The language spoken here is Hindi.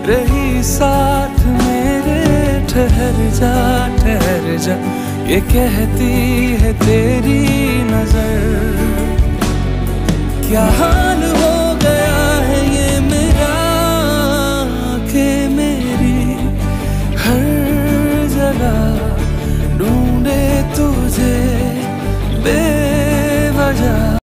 रही साथ मेरे, ठहर जा ये कहती है तेरी नजर। क्या